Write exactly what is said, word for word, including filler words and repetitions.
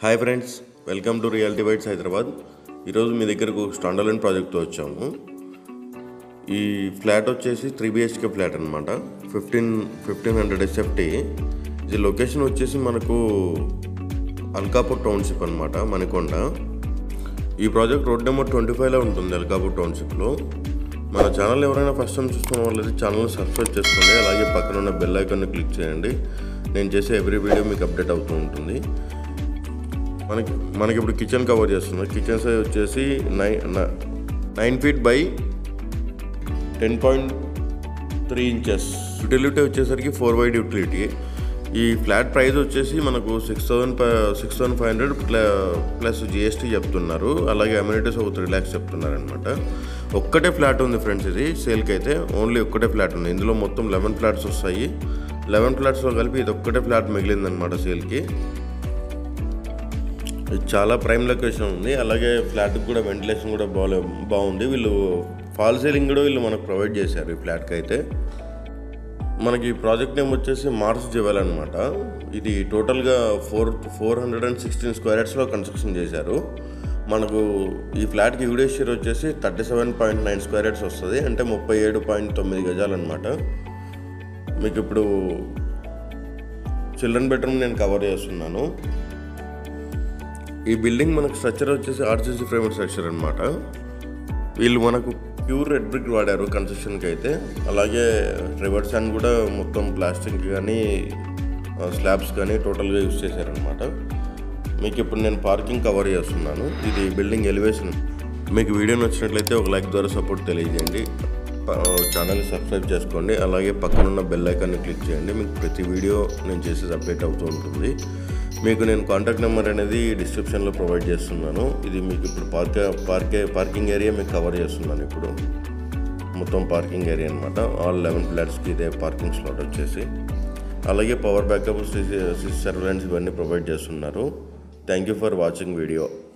Hi friends, welcome to Reality Bytes Hyderabad. ఈరోజు మీ దగ్గరకు స్టాండర్డ్ ప్రాజెక్ట్తో వచ్చాము. ఈ ఫ్లాట్ వచ్చేసి త్రీ బిహెచ్కే ఫ్లాట్ అనమాట. Fifteen fifteen hundred SFT. ఇది లొకేషన్ వచ్చేసి మనకు అల్కాపూర్ టౌన్షిప్ అనమాట, మణికొండ. ఈ ప్రాజెక్ట్ రోడ్ నెంబర్ ట్వంటీ ఫైవ్లో ఉంటుంది, అల్కాపూర్ టౌన్షిప్లో. మన ఛానల్ ఎవరైనా ఫస్ట్ టైం చూస్తున్న వాళ్ళైతే ఛానల్ని సబ్స్క్రైబ్ చేసుకోండి. అలాగే పక్కన ఉన్న బెల్ ఐకాన్ని క్లిక్ చేయండి. నేను చేసే ఎవ్రీ వీడియో మీకు అప్డేట్ అవుతూ ఉంటుంది. మనకి మనకి ఇప్పుడు కిచెన్ కవర్ చేస్తున్నాం. కిచెన్ సైజ్ వచ్చేసి nine nine feet by ten point three inches. Utility వచ్చేసరికి ఫోర్ వైడ్ యూటిలిటీ. ఈ ఫ్లాట్ ప్రైస్ వచ్చేసి మనకు six thousand six thousand five hundred plus GST చెప్తున్నారు. అలాగే అమ్యూనిటీస్ ఒక త్రీ ల్యాక్స్ చెప్తున్నారు అనమాట. ఒక్కటే ఫ్లాట్ ఉంది ఫ్రెండ్స్, ఇది సేల్కి అయితే ఓన్లీ ఒక్కటే ఫ్లాట్ ఉంది. ఇందులో మొత్తం లెవెన్ ఫ్లాట్స్ వస్తాయి. లెవెన్ ఫ్లాట్స్లో కలిపి ఇది ఒక్కటే ఫ్లాట్ మిగిలిందనమాట సేల్కి. ఇది చాలా ప్రైమ్ లొకేషన్ ఉంది. అలాగే ఫ్లాట్కి కూడా వెంటిలేషన్ కూడా బాగా బాగుంది. వీళ్ళు ఫాల్ సీలింగ్ కూడా వీళ్ళు మనకు ప్రొవైడ్ చేశారు ఈ ఫ్లాట్కి అయితే. మనకి ప్రాజెక్ట్ నేమ్ వచ్చేసి మార్స్ జ్యువెల్ అనమాట. ఇది టోటల్గా four four hundred and sixteen square యార్డ్స్లో కన్స్ట్రక్షన్ చేశారు. మనకు ఈ ఫ్లాట్కి యూడిఎస్ షేర్ వచ్చేసి thirty seven point nine square yards వస్తుంది, అంటే ముప్పై ఏడు పాయింట్ తొమ్మిది గజాలు అనమాట. మీకు ఇప్పుడు చిల్డ్రన్ బెడ్రూమ్ నేను కవర్ చేస్తున్నాను. ఈ బిల్డింగ్ మనకు స్ట్రక్చర్ వచ్చేసి ఆర్సీసీ ఫ్రేమ్డ్ స్ట్రక్చర్ అనమాట. వీళ్ళు మనకు ప్యూర్ రెడ్ బ్రిక్ వాడారు కన్స్ట్రక్షన్కి అయితే. అలాగే రివర్స్ హ్యాండ్ కూడా మొత్తం ప్లాస్టిక్ కానీ స్లాబ్స్ కానీ టోటల్గా యూజ్ చేశారనమాట. మీకు ఇప్పుడు నేను పార్కింగ్ కవర్ చేస్తున్నాను. ఇది బిల్డింగ్ ఎలివేషన్. మీకు వీడియో నచ్చినట్లయితే ఒక లైక్ ద్వారా సపోర్ట్ తెలియజేయండి. ఛానల్ని సబ్స్క్రైబ్ చేసుకోండి. అలాగే పక్కనున్న బెల్ ఐకాన్ని క్లిక్ చేయండి. మీకు ప్రతి వీడియో నేను చేసేది అప్డేట్ అవుతూ ఉంటుంది. మీకు నేను కాంటాక్ట్ నెంబర్ అనేది డిస్క్రిప్షన్లో ప్రొవైడ్ చేస్తున్నాను. ఇది మీకు ఇప్పుడు పార్క్ పార్కే పార్కింగ్ ఏరియా మీకు కవర్ చేస్తున్నాను. ఇప్పుడు మొత్తం పార్కింగ్ ఏరియా అనమాట. ఆల్ లెవెన్ ఫ్లాట్స్కి ఇదే పార్కింగ్ స్లాట్ వచ్చేసి. అలాగే పవర్ బ్యాకప్, సర్వెలెన్స్ ఇవన్నీ ప్రొవైడ్ చేస్తున్నారు. Thank you for watching video.